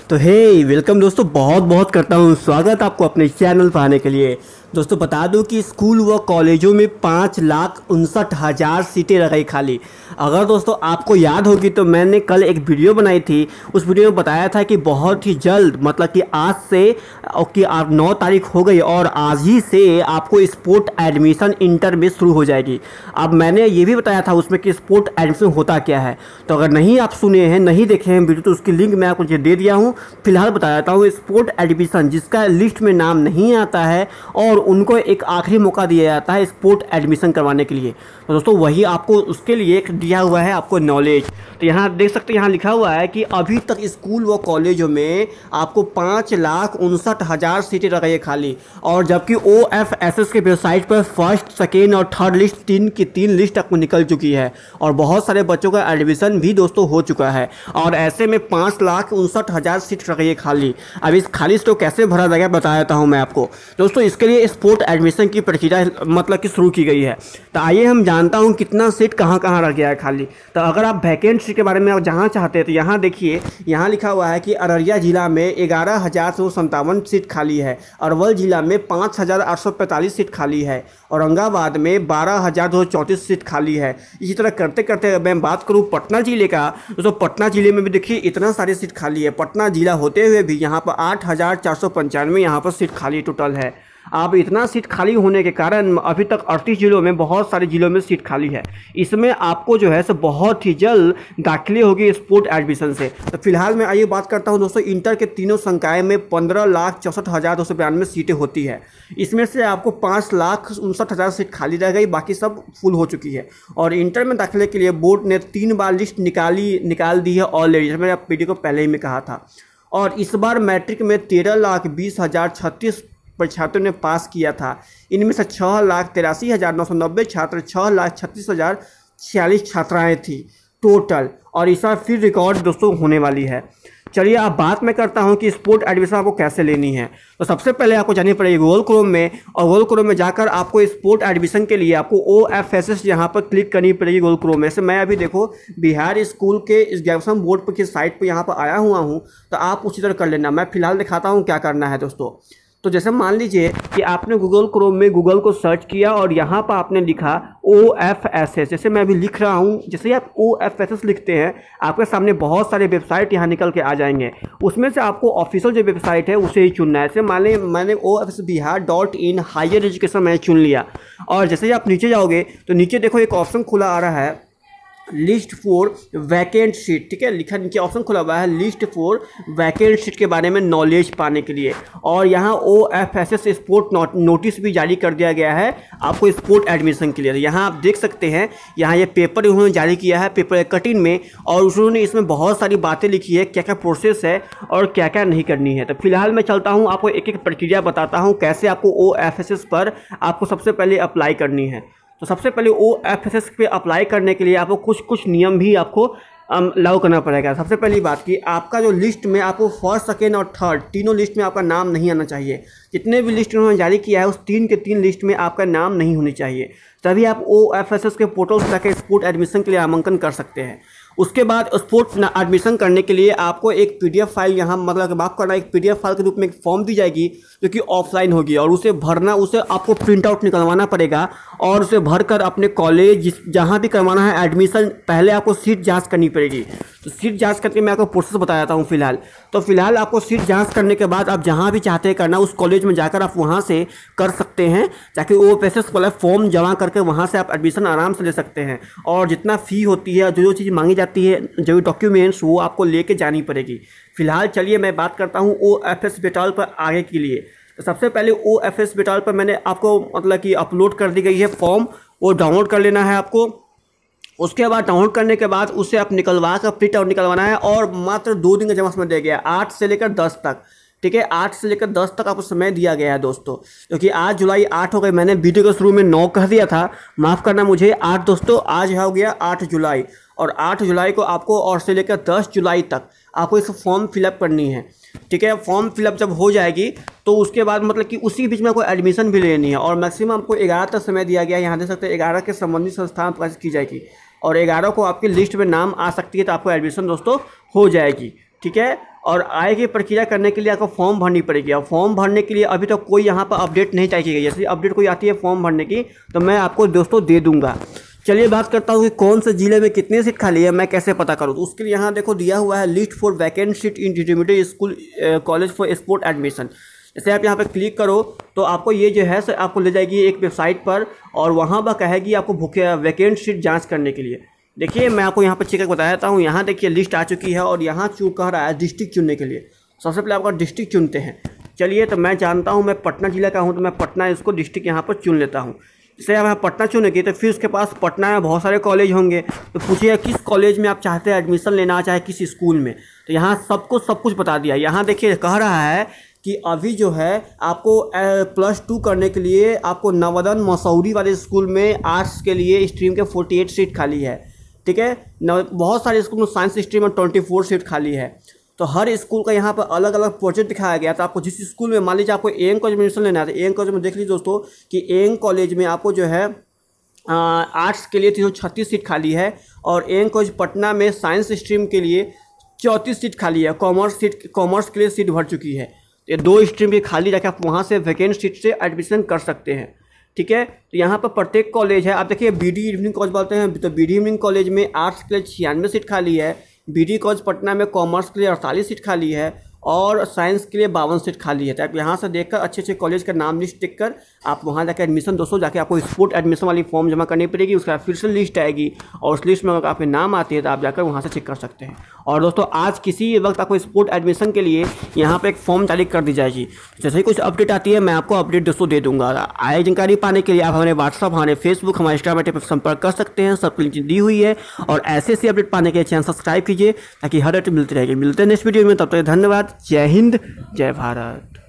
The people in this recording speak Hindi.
तो हे वेलकम दोस्तों, बहुत बहुत करता हूँ स्वागत आपको अपने चैनल पर आने के लिए। दोस्तों बता दूं कि स्कूल व कॉलेजों में 5,59,000 सीटें रह गई खाली। अगर दोस्तों आपको याद होगी तो मैंने कल एक वीडियो बनाई थी। उस वीडियो में बताया था कि बहुत ही जल्द मतलब कि आज से कि 9 तारीख हो गई और आज ही से आपको स्पोर्ट एडमिशन इंटर में शुरू हो जाएगी। अब मैंने ये भी बताया था उसमें कि स्पोर्ट एडमिशन होता क्या है। तो अगर नहीं आप सुने हैं, नहीं देखे हैं वीडियो, तो उसकी लिंक मैं आपको दे दिया हूँ। फिलहाल बता देता हूँ, स्पोर्ट एडमिशन जिसका लिस्ट में नाम नहीं आता है और उनको एक आखिरी मौका दिया जाता है स्पोर्ट एडमिशन करवाने के लिए। तो दोस्तों वही आपको उसके लिए एक दिया हुआ है आपको नॉलेज। तो यहाँ देख सकते हैं, यहाँ लिखा हुआ है कि अभी तक स्कूल व कॉलेजों में आपको 5,59,000 सीटें रह गई है खाली। और जबकि OFSS के वेबसाइट पर फर्स्ट, सेकेंड और थर्ड लिस्ट तीन लिस्ट आपको निकल चुकी है और बहुत सारे बच्चों का एडमिशन भी दोस्तों हो चुका है। और ऐसे में 5,59,000 सीट रह गई है खाली। अब इस खाली सीट को कैसे भरा जाएगा बता देता हूँ मैं आपको। दोस्तों इसके लिए स्पोर्ट एडमिशन की प्रक्रिया मतलब कि शुरू की गई है। तो आइए हम जानता हूँ कितना सीट कहाँ कहाँ रह गया है खाली। तो अगर आप वैकेंट सीट के बारे में आप जहाँ चाहते हैं तो यहाँ देखिए, यहाँ लिखा हुआ है कि अररिया जिला में 11,257 सीट खाली है, अरवल जिला में 5,845 सीट खाली है, औरंगाबाद में 12,234 सीट खाली है। इसी तरह करते करते मैं बात करूँ पटना जिले का, तो पटना जिले में भी देखिए इतना सारी सीट खाली है। पटना जिला होते हुए भी यहाँ पर 8,495 यहाँ पर सीट खाली टोटल है। अब इतना सीट खाली होने के कारण अभी तक 38 जिलों में, बहुत सारे जिलों में सीट खाली है। इसमें आपको जो है सो बहुत ही जल्द दाखिले होगी स्पोर्ट एडमिशन से। तो फिलहाल मैं आइए बात करता हूं दोस्तों, इंटर के तीनों संकाय में 15,64,292 सीटें होती है। इसमें से आपको 5,59,000 सीट खाली रह गई, बाकी सब फुल हो चुकी है। और इंटर में दाखिले के लिए बोर्ड ने 3 बार लिस्ट निकाल दी है ऑलरेडी, मैंने आप वीडियो को पहले ही में कहा था। और इस बार मैट्रिक में 13,20,036 छात्रों ने पास किया था। इनमें से 6,83,990 छात्र, 6,36,046 छात्राएं थी टोटल। और इस बार फिर रिकॉर्ड दोस्तों होने वाली है। चलिए अब बात मैं करता हूं कि स्पोर्ट एडमिशन आपको कैसे लेनी है। तो सबसे पहले आपको जानी पड़ेगी गूगल क्रोम में, और गूगल क्रोम में जाकर आपको स्पोर्ट एडमिशन के लिए आपको OFSS यहाँ पर क्लिक करनी पड़ेगी गूगल क्रोम में से। मैं अभी देखो बिहार स्कूल के एग्जामिनेशन बोर्ड पर की साइट पर यहाँ पर आया हुआ हूँ, तो आप उसी तरह कर लेना। मैं फिलहाल दिखाता हूँ क्या करना है दोस्तों। तो जैसे मान लीजिए कि आपने गूगल क्रोम में गूगल को सर्च किया और यहाँ पर आपने लिखा OFSS, जैसे मैं अभी लिख रहा हूँ। जैसे ही आप OFSS लिखते हैं आपके सामने बहुत सारे वेबसाइट यहाँ निकल के आ जाएंगे। उसमें से आपको ऑफिशियल जो वेबसाइट है उसे ही चुनना है। जैसे मैंने OFSSBihar.in हायर एजुकेशन मैंने चुन लिया। और जैसे ही आप नीचे जाओगे तो नीचे देखो एक ऑप्शन खुला आ रहा है, लिस्ट फॉर वैकेंट सीट। ठीक है, लिखा नीचे ऑप्शन खुला हुआ है लिस्ट फॉर वैकेंट सीट के बारे में नॉलेज पाने के लिए। और यहाँ OFSS स्पोर्ट नोटिस भी जारी कर दिया गया है आपको स्पोर्ट एडमिशन के लिए। यहाँ आप देख सकते हैं, यहाँ ये पेपर उन्होंने जारी किया है पेपर कटिंग में, और उन्होंने इसमें बहुत सारी बातें लिखी है, क्या क्या प्रोसेस है और क्या क्या नहीं करनी है। तो फिलहाल मैं चलता हूँ, आपको एक एक प्रक्रिया बताता हूँ कैसे आपको OFSS पर आपको सबसे पहले अप्लाई करनी है। तो सबसे पहले OFSS पे अप्लाई करने के लिए आपको कुछ नियम भी आपको लागू करना पड़ेगा। सबसे पहली बात कि आपका जो लिस्ट में आपको फर्स्ट, सेकेंड और थर्ड तीनों लिस्ट में आपका नाम नहीं आना चाहिए। जितने भी लिस्ट उन्होंने जारी किया है उस 3 के 3 लिस्ट में आपका नाम नहीं होनी चाहिए, तभी आप OFSS के पोर्टल से जाकर स्पोर्ट एडमिशन के लिए नामांकन कर सकते हैं। उसके बाद स्पोर्ट्स एडमिशन करने के लिए आपको एक PDF फाइल यहाँ मतलब माफ करना, एक PDF फाइल के रूप में एक फॉर्म दी जाएगी जो कि ऑफलाइन होगी, और उसे भरना, उसे आपको प्रिंट आउट निकलवाना पड़ेगा और उसे भरकर अपने कॉलेज जहाँ भी करवाना है एडमिशन, पहले आपको सीट जांच करनी पड़ेगी। तो सीट जांच करके मैं आपको प्रोसेस बता देता हूँ फिलहाल। तो फिलहाल आपको सीट जांच करने के बाद आप जहाँ भी चाहते हैं करना उस कॉलेज में जाकर आप वहाँ से कर सकते हैं, ताकि OFSS वाला फॉर्म जमा करके वहाँ से आप एडमिशन आराम से ले सकते हैं। और जितना फ़ी होती है, जो चीज़ मांगी जाती है, जो डॉक्यूमेंट्स, वो आपको लेके जानी पड़ेगी। फिलहाल चलिए मैं बात करता हूँ OFSS पोर्टल पर आगे के लिए। तो सबसे पहले OFSS पोर्टल पर मैंने आपको मतलब कि अपलोड कर दी गई है फॉर्म, वो डाउनलोड कर लेना है आपको। उसके बाद डाउनलोड करने के बाद उसे आप निकलवा कर प्रिंट आउट निकलवाना है, और मात्र 2 दिन का जमा समय दिया गया है, 8 से लेकर 10 तक। ठीक है, 8 से लेकर 10 तक आपको समय दिया गया है दोस्तों, क्योंकि आज जुलाई 8 हो गई। मैंने वीडियो के शुरू में 9 कह दिया था, माफ़ करना मुझे। 8 दोस्तों, आज हो गया 8 जुलाई, और 8 जुलाई को आपको और से लेकर 10 जुलाई तक आपको इस फॉर्म फिलअप करनी है। ठीक है, फॉर्म फिलअप जब हो जाएगी तो उसके बाद मतलब कि उसी बीच में आपको एडमिशन भी लेनी है, और मैक्सिमम आपको 11 तक समय दिया गया है। यहाँ देख सकते हैं 11 के संबंधित संस्थान प्रकाशित की जाएगी, और 11 को आपकी लिस्ट में नाम आ सकती है, तो आपको एडमिशन दोस्तों हो जाएगी। ठीक है, और आय की प्रक्रिया करने के लिए आपको फॉर्म भरनी पड़ेगी। और फॉर्म भरने के लिए अभी तक कोई यहाँ पर अपडेट नहीं चाहिए गई। जैसे अपडेट कोई आती है फॉर्म भरने की तो मैं आपको दोस्तों दे दूंगा। चलिए बात करता हूँ कि कौन से जिले में कितनी सीट खाली है, मैं कैसे पता करूँ। तो उसके लिए यहाँ देखो दिया हुआ है list for vacant seat in intermediate school college for sport admission. जैसे आप यहाँ पे क्लिक करो तो आपको ये जो है आपको ले जाएगी एक वेबसाइट पर और वहाँ पर कहेगी आपको वैकेंट सीट जांच करने के लिए। देखिए मैं आपको यहाँ पर चेक करके बता देता हूँ। यहाँ देखिए लिस्ट आ चुकी है और यहाँ कह रहा है डिस्ट्रिक्ट चुनने के लिए। सबसे पहले आपका डिस्ट्रिक्ट चुनते हैं। चलिए तो मैं जानता हूँ मैं पटना जिला का हूँ तो मैं पटना इसको डिस्ट्रिक्ट यहाँ पर चुन लेता हूँ। जैसे आप यहाँ पटना चुनेंगे तो फिर उसके पास पटना में बहुत सारे कॉलेज होंगे तो पूछिए किस कॉलेज में आप चाहते हैं एडमिशन लेना, चाहे किस स्कूल में। तो यहाँ सबको सब कुछ बता दिया। यहाँ देखिए कह रहा है कि अभी जो है आपको +2 करने के लिए आपको नवोदय मसूरी वाले स्कूल में आर्ट्स के लिए स्ट्रीम के 48 सीट खाली है। ठीक है, बहुत सारे स्कूल में साइंस स्ट्रीम में 24 सीट खाली है। तो हर स्कूल का यहाँ पर अलग अलग प्रोजेक्ट दिखाया गया। तो आपको जिस स्कूल में मान लीजिए आपको एएन कॉलेज में एडमिशन लेना है तो एएन कॉलेज में देख लीजिए दोस्तों कि एएन कॉलेज में आपको जो है आर्ट्स के लिए 336 सीट खाली है और एएन कॉलेज पटना में साइंस स्ट्रीम के लिए 34 सीट खाली है। कॉमर्स के लिए सीट भर चुकी है। ये 2 स्ट्रीम की खाली रखे, आप वहाँ से वैकेंट सीट से एडमिशन कर सकते हैं। ठीक है, तो यहाँ पर प्रत्येक कॉलेज है। आप देखिए बीडी इवनिंग कॉलेज बोलते हैं तो बीडी इवनिंग कॉलेज में आर्ट्स के लिए 96 सीट खाली है। बीडी कॉलेज पटना में कॉमर्स के लिए 48 सीट खाली है और साइंस के लिए 52 सीट खाली है। तो आप यहाँ से देखकर अच्छे अच्छे कॉलेज का नाम लिस्ट देख कर आप वहाँ जाकर एडमिशन दोस्तों जाके आपको स्पोर्ट एडमिशन वाली फॉर्म जमा करनी पड़ेगी। उसके बाद फिर से लिस्ट आएगी और उस लिस्ट में अगर आपके नाम आते हैं तो आप जाकर वहाँ से चेक कर सकते हैं। और दोस्तों आज किसी वक्त आपको स्पोर्ट एडमिशन के लिए यहाँ पर एक फॉर्म जारी कर दी जाएगी। जैसे ही कुछ अपडेट आती है मैं आपको अपडेट दोस्तों दे दूँगा। आगे जानकारी पाने के लिए आप हमारे व्हाट्सअप, हमारे फेसबुक, हमारे इंस्टाग्राम पर संपर्क कर सकते हैं। सबकी लिंक दी हुई है। और ऐसे ऐसे अपडेट पाने के लिए चैनल सब्सक्राइब कीजिए ताकि हर अपडेट मिलती रहेगी। मिलते हैं नेक्स्ट वीडियो में, तब तक धन्यवाद। जय हिंद, जय भारत।